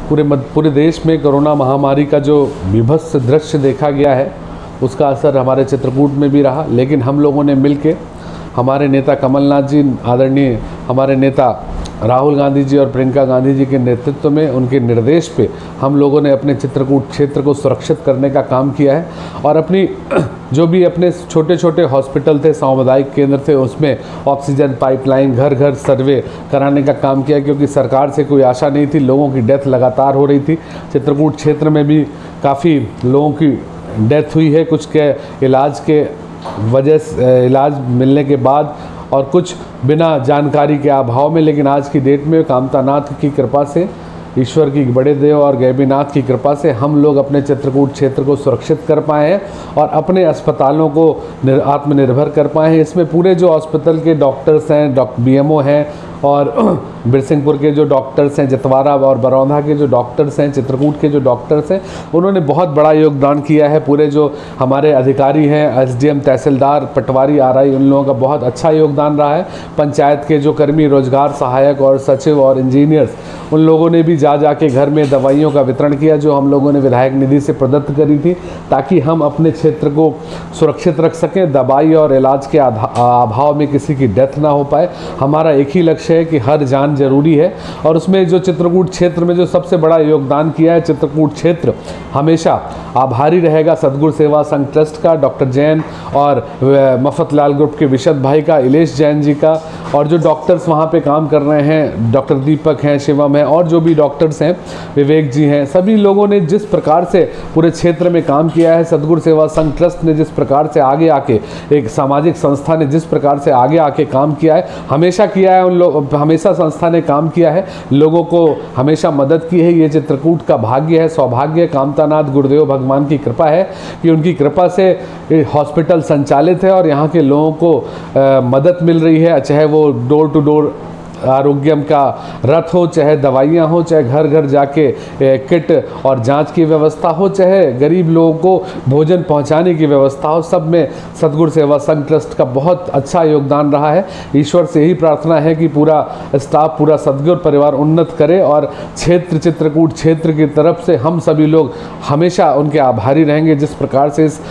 पूरे देश में कोरोना महामारी का जो विभत्स दृश्य देखा गया है उसका असर हमारे चित्रकूट में भी रहा, लेकिन हम लोगों ने मिलके, हमारे नेता कमलनाथ जी, आदरणीय हमारे नेता राहुल गांधी जी और प्रियंका गांधी जी के नेतृत्व में, उनके निर्देश पे हम लोगों ने अपने चित्रकूट क्षेत्र को सुरक्षित करने का काम किया है और अपनी जो भी अपने छोटे छोटे हॉस्पिटल थे, सामुदायिक केंद्र थे, उसमें ऑक्सीजन पाइपलाइन, घर घर सर्वे कराने का काम किया, क्योंकि सरकार से कोई आशा नहीं थी। लोगों की डेथ लगातार हो रही थी। चित्रकूट क्षेत्र में भी काफ़ी लोगों की डेथ हुई है, कुछ के इलाज के वजह से, इलाज मिलने के बाद और कुछ बिना जानकारी के अभाव में। लेकिन आज की डेट में कामतानाथ की कृपा से, ईश्वर की बड़े देव और गैबीनाथ की कृपा से हम लोग अपने चित्रकूट क्षेत्र को सुरक्षित कर पाए हैं और अपने अस्पतालों को आत्मनिर्भर कर पाए हैं। इसमें पूरे जो हॉस्पिटल के डॉक्टर्स हैं, बीएमओ हैं और बिरसिंहपुर के जो डॉक्टर्स हैं, जतवारा और बरौंधा के जो डॉक्टर्स हैं, चित्रकूट के जो डॉक्टर्स हैं, उन्होंने बहुत बड़ा योगदान किया है। पूरे जो हमारे अधिकारी हैं, एसडीएम, तहसीलदार, पटवारी, आरआई, उन लोगों का बहुत अच्छा योगदान रहा है। पंचायत के जो कर्मी, रोजगार सहायक और सचिव और इंजीनियर्स, उन लोगों ने भी जा के घर में दवाइयों का वितरण किया, जो हम लोगों ने विधायक निधि से प्रदत्त करी थी, ताकि हम अपने क्षेत्र को सुरक्षित रख सकें, दवाई और इलाज के अभाव में किसी की डेथ ना हो पाए। हमारा एक ही लक्ष्य है कि हर जान जरूरी है और उसमें जो चित्रकूट क्षेत्र में जो सबसे बड़ा योगदान किया है, चित्रकूट क्षेत्र हमेशा आभारी रहेगा सदगुरु सेवा संघ ट्रस्ट का, डॉक्टर जैन और मफतलाल ग्रुप के विशद भाई का, इलेश जैन जी का, और जो डॉक्टर्स वहाँ पे काम कर रहे हैं, डॉक्टर दीपक हैं, शिवम है और जो भी डॉक्टर्स हैं, विवेक जी हैं, सभी लोगों ने जिस प्रकार से पूरे क्षेत्र में काम किया है, सदगुरु सेवा संघ ट्रस्ट ने जिस प्रकार से आगे आके, एक सामाजिक संस्था ने जिस प्रकार से आगे आके काम किया है, हमेशा किया है, उन लोग हमेशा संस्था ने काम किया है, लोगों को हमेशा मदद की है। ये चित्रकूट का भाग्य है, सौभाग्य है, कामतानाथ गुरुदेव भगवान की कृपा है कि उनकी कृपा से हॉस्पिटल संचालित है और यहाँ के लोगों को मदद मिल रही है, चाहे वो डोर टू डोर आरोग्यम का रथ हो, चाहे दवाइयाँ हो, चाहे घर घर जाके किट और जांच की व्यवस्था हो, चाहे गरीब लोगों को भोजन पहुंचाने की व्यवस्था हो, सब में सदगुरु सेवा संघ ट्रस्ट का बहुत अच्छा योगदान रहा है। ईश्वर से यही प्रार्थना है कि पूरा स्टाफ, पूरा सदगुरु परिवार उन्नत करे और चित्रकूट क्षेत्र की तरफ से हम सभी लोग हमेशा उनके आभारी रहेंगे। जिस प्रकार से इस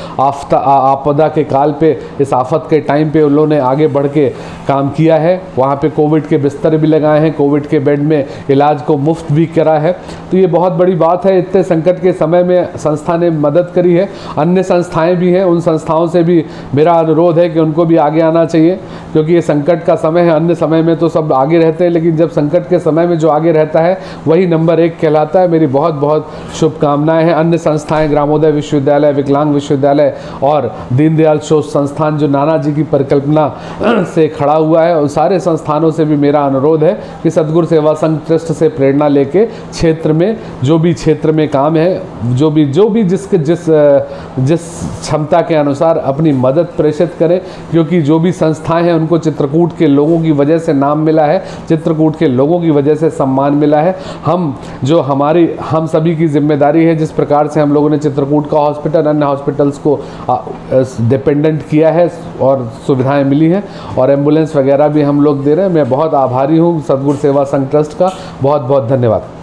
आपदा के काल पे, इस आफत के टाइम पे उन लोगों ने आगे बढ़ के काम किया है, वहाँ पे कोविड के बिस्तर भी लगाए हैं, कोविड के बेड में इलाज को मुफ्त भी करा है, तो ये बहुत बड़ी बात है। इतने संकट के समय में संस्था ने मदद करी है। अन्य संस्थाएं भी हैं, उन संस्थाओं से भी मेरा अनुरोध है कि उनको भी आगे आना चाहिए, क्योंकि ये संकट का समय है। अन्य समय में तो सब आगे रहते हैं, लेकिन जब संकट के समय में जो आगे रहता है वही नंबर 1 कहलाता है। मेरी बहुत बहुत शुभकामनाएं हैं। अन्य संस्थाएं, ग्रामोदय विश्वविद्यालय, विकलांग विश्वविद्यालय और दीनदयाल शोध संस्थान जो नाना जी की परिकल्पना से खड़ा हुआ है, उन सारे संस्थानों से भी मेरा अनुरोध है कि सदगुरु सेवा संघ ट्रस्ट से प्रेरणा लेके क्षेत्र में जो भी क्षेत्र में काम है, जो भी जिस क्षमता के अनुसार अपनी मदद प्रेषित करें, क्योंकि जो भी संस्थाएं हैं उनको चित्रकूट के लोगों की वजह से नाम मिला है, चित्रकूट के लोगों की वजह से सम्मान मिला है। हम सभी की जिम्मेदारी है, जिस प्रकार से हम लोगों ने चित्रकूट का हॉस्पिटल अन्य हॉस्पिटल्स को डिपेंडेंट किया है और सुविधाएं मिली हैं और एम्बुलेंस वगैरह भी हम लोग दे रहे हैं। मैं बहुत आभारी हूँ सदगुरु सेवा संघ ट्रस्ट का। बहुत बहुत धन्यवाद।